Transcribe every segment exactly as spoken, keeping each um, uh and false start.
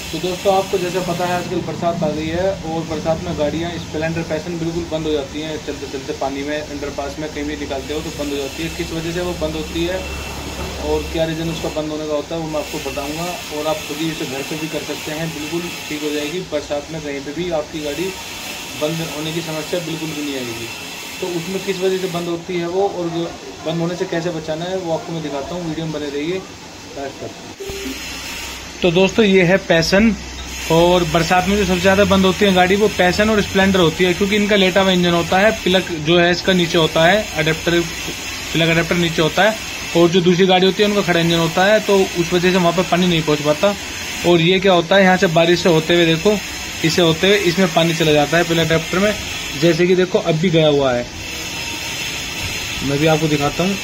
तो दोस्तों आपको जैसे पता है आजकल बरसात आ गई है और बरसात में गाड़ियाँ स्प्लेंडर पैशन बिल्कुल बंद हो जाती हैं। चलते चलते पानी में अंडरपास में कहीं भी निकालते हो तो बंद हो जाती है। किस वजह से वो बंद होती है और क्या रीज़न उसका बंद होने का होता है वो मैं आपको बताऊंगा। और आप खुद ही इसे घर पे भी कर सकते हैं, बिल्कुल ठीक हो जाएगी। बरसात में कहीं पे भी आपकी गाड़ी बंद होने की समस्या बिल्कुल भी नहीं आएगी। तो उसमें किस वजह से बंद होती है वो और बंद होने से कैसे बचाना है वो आपको मैं दिखाता हूँ। वीडियो में बने रहिए लास्ट तक। तो दोस्तों ये है पैशन, और बरसात में जो सबसे ज़्यादा बंद होती है गाड़ी वो पैशन और स्प्लेंडर होती है, क्योंकि इनका लेटा हुआ इंजन होता है। प्लग जो है इसका नीचे होता है, अडेप्टर प्लग अडेप्टर नीचे होता है, और जो दूसरी गाड़ी होती है उनका खड़ा इंजन होता है। तो उस वजह से वहाँ पर पानी नहीं पहुँच पाता। और ये क्या होता है, यहाँ से बारिश से होते हुए देखो, इसे होते हुए इसमें पानी चला जाता है प्लग अडेप्टर में। जैसे कि देखो अब भी गया हुआ है, मैं भी आपको दिखाता हूँ,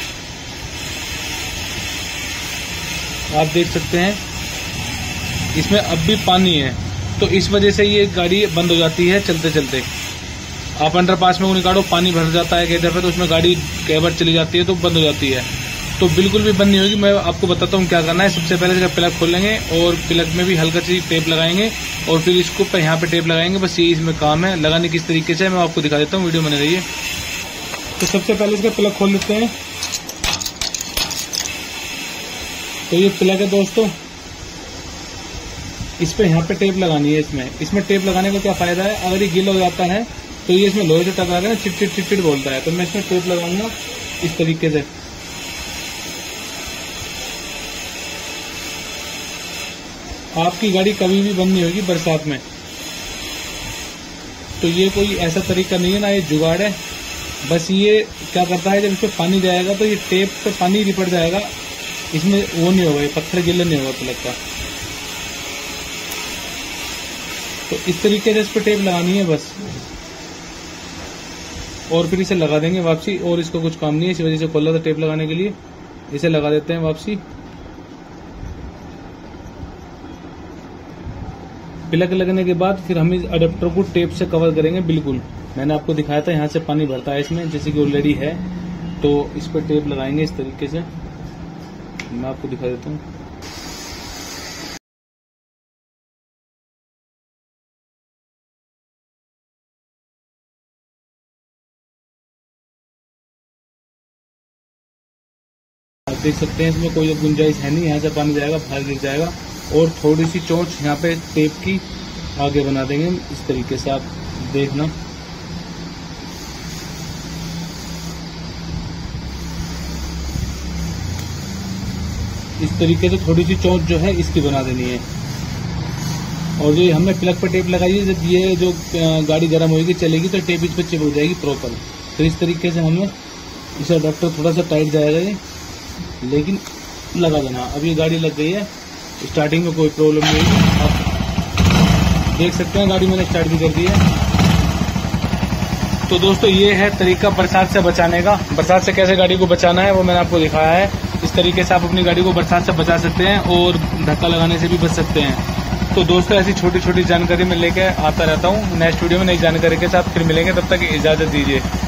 आप देख सकते हैं इसमें अब भी पानी है। तो इस वजह से ये गाड़ी बंद हो जाती है चलते चलते। आप अंडरपास में वो निकालो, पानी भर जाता है कई दफे, तो उसमें गाड़ी कई बार चली जाती है तो बंद हो जाती है। तो बिल्कुल भी बंद नहीं होगी। मैं आपको बताता हूँ क्या करना है। सबसे पहले इसका प्लग खोलेंगे और प्लग में भी हल्का सी टेप लगाएंगे और फिर इसको पे यहाँ पे टेप लगाएंगे। बस ये इसमें काम है। लगाने किस तरीके से मैं आपको दिखा देता हूँ, वीडियो बने रहिए। तो सबसे पहले इसका प्लग खोल लेते हैं। तो ये प्लग है दोस्तों, इस पे यहाँ पे टेप लगानी है। इसमें इसमें टेप लगाने का क्या फायदा है, अगर ये गीला हो जाता है तो ये इसमें लोहे से टकरा के ना चिट चिट चिट चिट बोलता है। तो मैं इसमें टेप लगाऊंगा इस तरीके से। आपकी गाड़ी कभी भी बंद नहीं होगी बरसात में। तो ये कोई ऐसा तरीका नहीं है ना, ये जुगाड़ है। बस ये क्या करता है, जब इस पे पानी जाएगा तो ये टेप पे पानी रिपट जाएगा, इसमें वो नहीं होगा, ये पत्थर गिले नहीं होगा प्लग का। तो इस तरीके से इस पर टेप लगानी है बस, और फिर इसे लगा देंगे वापसी। और इसको कुछ काम नहीं है, इसी वजह से खोला था टेप लगाने के लिए। इसे लगा देते हैं वापसी। प्लग लगने के बाद फिर हम इस अडेप्टर को टेप से कवर करेंगे बिल्कुल। मैंने आपको दिखाया था यहाँ से पानी भरता है इसमें, जैसे कि ऑलरेडी है। तो इस पर टेप लगाएंगे इस तरीके से, मैं आपको दिखा देता हूँ। आप देख सकते हैं इसमें कोई गुंजाइश है नहीं, यहाँ से पानी जाएगा बाहर गिर जाएगा। और थोड़ी सी चोंच यहाँ पे टेप की आगे बना देंगे इस तरीके से, आप देखना। इस तरीके से थोड़ी सी चोंच जो है इसकी बना देनी है। और जो हमने प्लग पर टेप लगाई है, जब ये जो गाड़ी गर्म होगी चलेगी तो टेप इस पर चिपक जाएगी प्रॉपर। तो इस तरीके से हमें इसे अडेप्टर थोड़ा सा टाइट जाएगा ये, लेकिन लगा देना। अब ये गाड़ी लग गई है, स्टार्टिंग में कोई प्रॉब्लम नहीं है। आप देख सकते हैं गाड़ी मैंने स्टार्ट भी कर दी है। तो दोस्तों ये है तरीका बरसात से बचाने का। बरसात से कैसे गाड़ी को बचाना है वो मैंने आपको दिखाया है। इस तरीके से आप अपनी गाड़ी को बरसात से बचा सकते हैं और धक्का लगाने से भी बच सकते हैं। तो दोस्तों ऐसी छोटी छोटी जानकारी मैं लेकर आता रहता हूँ। नेक्स्ट वीडियो में नई जानकारी के साथ फिर मिलेंगे, तब तक इजाजत दीजिए।